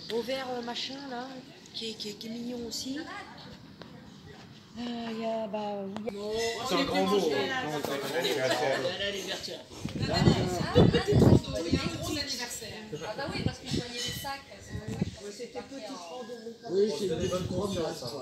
au vert machin là, qui est mignon aussi. Il y a, C'est un grand mot. Toute petite rando, il y a un gros anniversaire. Ah bah oui, parce que je voyais les sacs. c'était petite rando. Oui, c'est des bonnes couronnes.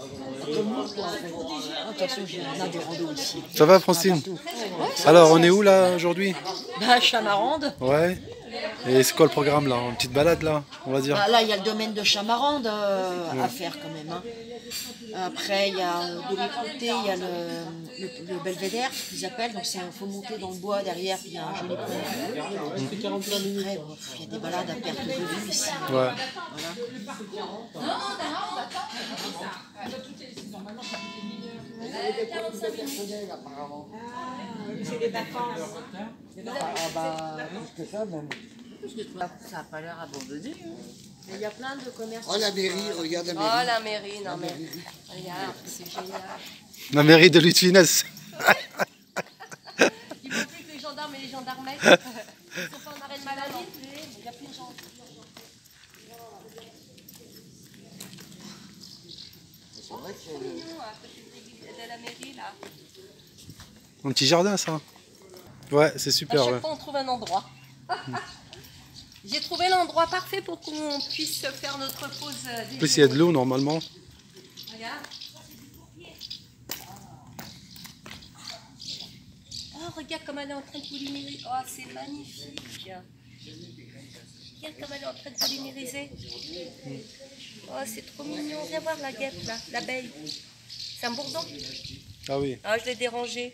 Attention, on a des randos aussi. Ça va, Francine? Alors, on est où là aujourd'hui? Chamarande. Ouais. Et c'est quoi le programme là? Une petite balade là, on va dire? Là, il y a le domaine de Chamarande à faire quand même. Hein. Après, il y a de l'autre côté, il y a le belvédère qu'ils appellent. Donc, il faut monter dans le bois derrière, puis il y a un joli point de vue. Après, il y a des balades à perte de vue ici. Ouais. Voilà. C'est des vacances. Plus que ça même. Ça n'a pas l'air abandonné. Mais il y a plein de commerces. Oh la mairie, regarde la Oh mairie. la mairie, non mais. Regarde, c'est génial. La mairie de Lutfinès. Il ne faut plus que les gendarmes et les gendarmettes. Ils sont pas en arrêt de maladie. Il n'y a plus de gens. C'est vrai que C'est mignon à côté de la mairie là. Un petit jardin ça. Ouais, c'est À super. chaque Ouais. fois on trouve un endroit. J'ai trouvé l'endroit parfait pour qu'on puisse faire notre pause. En plus, il y a de l'eau normalement. Regarde. Oh, regarde comme elle est en train de polliniser. Oh, c'est magnifique. Regarde comme elle est en train de polliniser. Oh, c'est trop mignon. Viens voir la guêpe là, l'abeille. C'est un bourdon. Ah oui. Ah, je l'ai dérangé.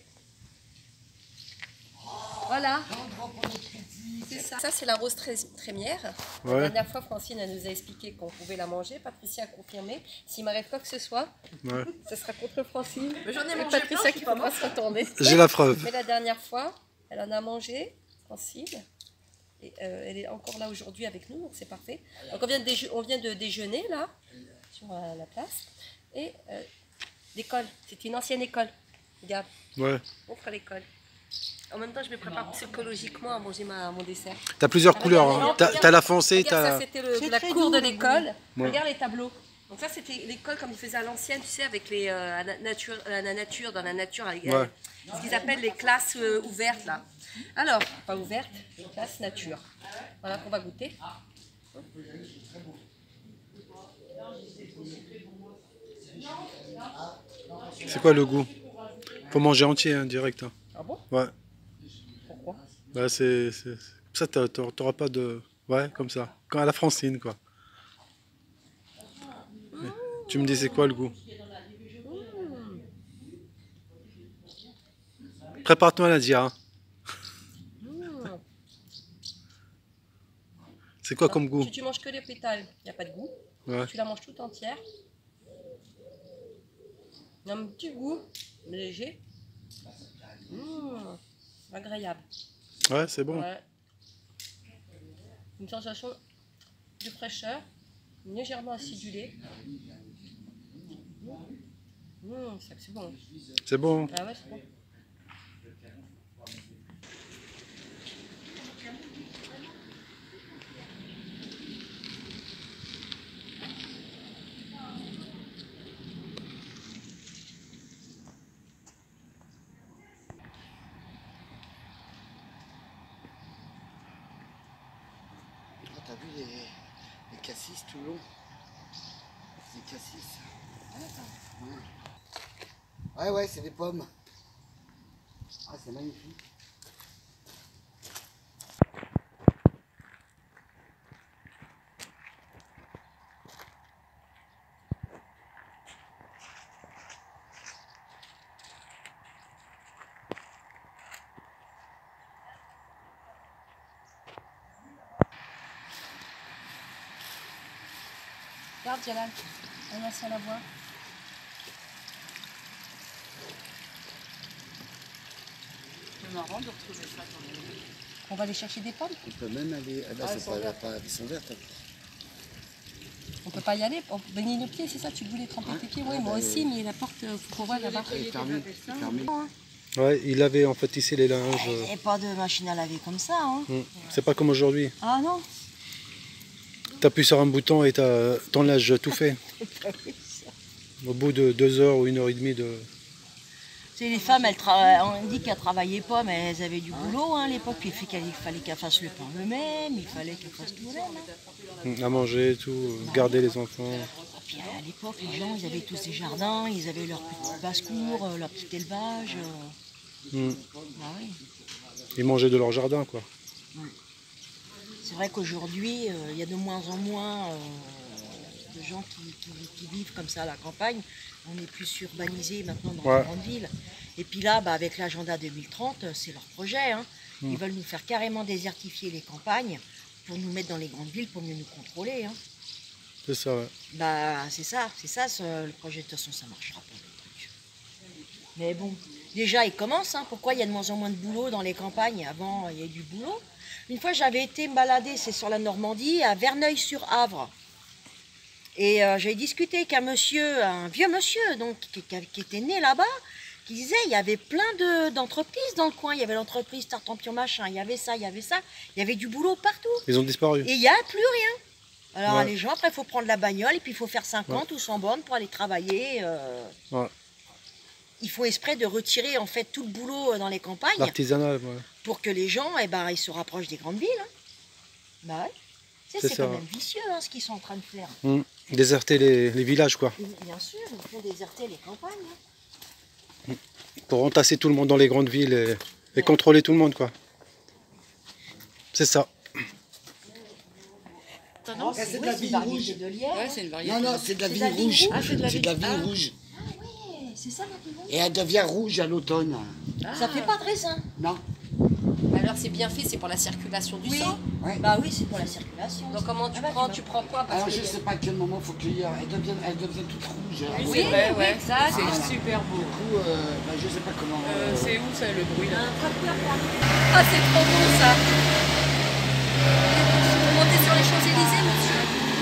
Voilà. C'est ça. Ça, c'est la rose trémière. Ouais. La dernière fois, Francine, elle nous a expliqué qu'on pouvait la manger. Patricia a confirmé. S'il m'arrive quoi que ce soit, Ouais. ce sera contre Francine. Mais j'en ai Et mangé Patricia plein, qui ne peut pas se retourner. J'ai la preuve. Mais la dernière fois, elle en a mangé, Francine. Et elle est encore là aujourd'hui avec nous, donc c'est parfait. Donc on vient de déjeuner là, sur la place. Et l'école, c'est une ancienne école. Regarde, Ouais. on fera l'école. En même temps, je me prépare psychologiquement à manger mon dessert. T'as plusieurs couleurs. Hein. T'as la foncée, Regarde, ça t'as. c'était C'est la très cour doux, de l'école. Ouais. Regarde les tableaux. Donc ça c'était l'école comme ils faisaient à l'ancienne, tu sais, avec les la nature, dans la nature, avec Ouais. ce qu'ils appellent les classes ouvertes là. Alors, pas ouvertes, classe nature. Voilà qu'on va goûter. C'est quoi le goût? Faut manger entier, hein, direct. Hein. Ah bon? Ouais. Pourquoi? Bah, ça, t'auras pas de. Ouais, comme ça. Quand à la Francine, quoi. Ouais. Tu me dis, c'est quoi le goût? Prépare-toi, Nadia. Hein. C'est quoi comme goût? Tu manges que les pétales, il n'y a pas de goût. Ouais. Tu la manges toute entière. Il y a un petit goût léger. Agréable. Ouais, c'est bon. Ouais. Une sensation de fraîcheur, légèrement acidulée. C'est bon. C'est bon. Ah ouais, c'est bon. Ah, t'as vu les cassis tout long? C'est des cassis. Ouais, ouais, c'est des pommes. Ah, c'est magnifique. Regarde, Jalal. Regarde si on la voit. C'est marrant de retrouver ça quand même. On va aller chercher des pommes. On peut même aller. Ah, là, elles sont vertes. On peut pas y aller. On baigner nos pieds, c'est ça? Tu voulais tremper tes pieds? Oui, moi aussi, mais la porte, faut qu'on voit là-bas. Elle est fermée. C'est fermé. Ouais, il avait en fait ici les linges. Il n'y a pas de machine à laver comme ça. Hein. C'est pas comme aujourd'hui. Ah non. t'appuies sur un bouton et ton linge tout fait. Au bout de 2 heures ou 1h30 de... C'est les femmes, on dit qu'elles travaillaient pas, mais elles avaient du boulot hein, à l'époque. Puis il fallait qu'elles fassent le pain eux-mêmes, il fallait qu'elles fassent tout eux-mêmes. À manger, tout, garder les enfants. Puis à l'époque, les gens, ils avaient tous des jardins, ils avaient leur petite basse-cour, leur petit élevage. Bah oui. Ils mangeaient de leur jardin, quoi. C'est vrai qu'aujourd'hui, il y a de moins en moins de gens qui vivent comme ça à la campagne. On est plus urbanisé maintenant dans les grandes villes. Et puis là, bah, avec l'agenda 2030, c'est leur projet. Hein. Ils veulent nous faire carrément désertifier les campagnes pour nous mettre dans les grandes villes, pour mieux nous contrôler. Hein. C'est ça, ouais. Bah, c'est ça le projet. De toute façon, ça ne marchera pas, le truc. Mais bon, déjà, il commence. Hein. Pourquoi il y a de moins en moins de boulot dans les campagnes? Avant, il y avait du boulot. Une fois, j'avais été me balader, c'est sur la Normandie, à Verneuil-sur-Avre. Et j'avais discuté avec un vieux monsieur, donc, qui était né là-bas, qui disait il y avait plein d'entreprises dans le coin. Il y avait l'entreprise Tartampion machin, il y avait ça, il y avait du boulot partout. Ils ont disparu. Et il n'y a plus rien. Alors les gens, après, il faut prendre la bagnole et puis il faut faire 50 ou 100 bornes pour aller travailler. Ils font exprès de retirer en fait tout le boulot dans les campagnes. L'artisanal, pour que les gens ils se rapprochent des grandes villes. Hein. Bah ouais. C'est quand même vicieux hein, ce qu'ils sont en train de faire. Déserter les villages, quoi. Bien sûr, ils font déserter les campagnes. Hein. Pour entasser tout le monde dans les grandes villes et contrôler tout le monde, quoi. C'est ça. Non, c'est de la vigne rouge. Ouais, c'est une variété. Non, c'est de la vigne rouge. Ah, c'est de la vigne rouge. Ah ouais, c'est ça la vigne rouge. Et elle devient rouge à l'automne. Ça fait pas de raisin. Non. Alors c'est bien fait, c'est pour la circulation du sang. Ouais. Bah oui, c'est pour la circulation. Donc comment tu prends? Tu prends quoi? Alors je sais pas à quel moment il faut cueillir. Elle devient toute rouge. Oui, c'est vrai, ouais. exact. C'est super beau. Du coup, je sais pas comment. C'est où ça, le bruit là? Ah, c'est trop beau ça. Vous montez sur les Champs-Élysées, monsieur?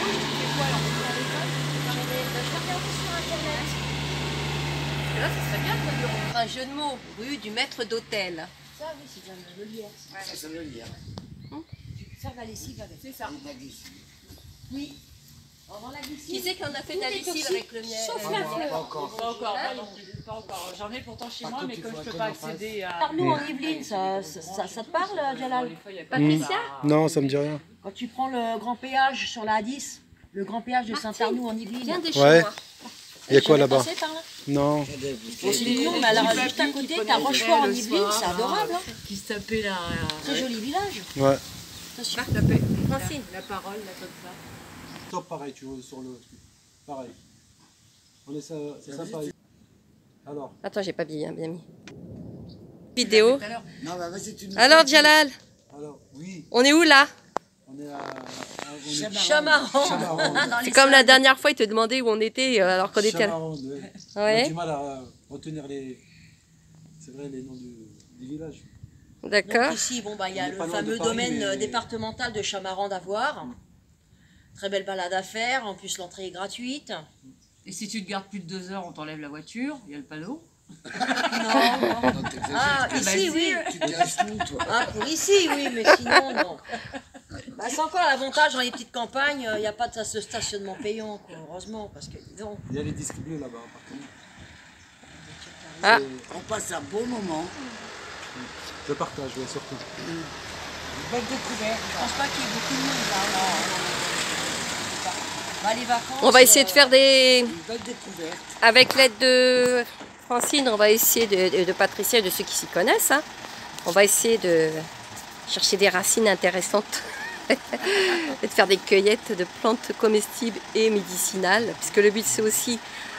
Là, ce serait bien de un jeu de mots, rue du maître d'hôtel. Ça, oui, c'est de la lierre. Ça, c'est le lire. Tu faire la lessive avec. C'est ça. Oui. Avant la lessive. Qui c'est qu'on a fait de la lessive avec le miel? Sauf la fleur. Pas encore. Pas encore, pas non plus, pas encore. J'en ai pourtant chez moi, mais comme je peux pas accéder à... Arnaud en Yvelines, ça te parle, Jalal? Patricia? Non, ça me dit rien. Quand tu prends le grand péage sur la A10, le grand péage de Saint-Arnoux en Yvelines. Viens de chez Ouais. moi. Il y a quoi là-bas? Par là Non. Bon, c'est mignon, mais alors juste à côté, t'as Rochefort en Yvelines, c'est adorable. Hein. Qui se tapait la... Très joli village. Ouais. Attention. Francine. La parole, là, comme ça. Top pareil, tu vois, sur le truc. Pareil. On est ça, c'est sympa. Alors. Attends, j'ai pas bien mis. Vidéo. Non, bah vas-y, tu nous. Alors Jalal, Alors, oui, on est où là? on est à. Chamaran. C'est comme la dernière fois, il te demandait où on était alors qu'on était là. Chamarande, ouais. On a Ouais, du mal à retenir les. C'est vrai, les noms du village. d'accord. Donc ici, bon, bah, il y a On est le pas loin de fameux Paris, domaine mais- départemental de Chamarande à voir. Très belle balade à faire, en plus l'entrée est gratuite. Et si tu te gardes plus de 2 heures, on t'enlève la voiture, il y a le panneau. Non. Ah, ici, oui. Tu te restes nous, toi. Ah, pour ici, oui, mais sinon, non. Bah, c'est encore l'avantage dans les petites campagnes, il n'y a pas de stationnement payant, quoi, heureusement, parce que, dis donc, Il y a les disques bleus là-bas, par contre. Ah. On passe un beau moment. Je partage, ouais, surtout. Belle découverte. je pense pas qu'il y ait beaucoup de monde, là, non. Bah, les vacances... On va essayer de faire des... Une belle découverte. Avec l'aide de Francine, on va essayer de Patricia et de ceux qui s'y connaissent. Hein. On va essayer de chercher des racines intéressantes et de faire des cueillettes de plantes comestibles et médicinales. Puisque le but c'est aussi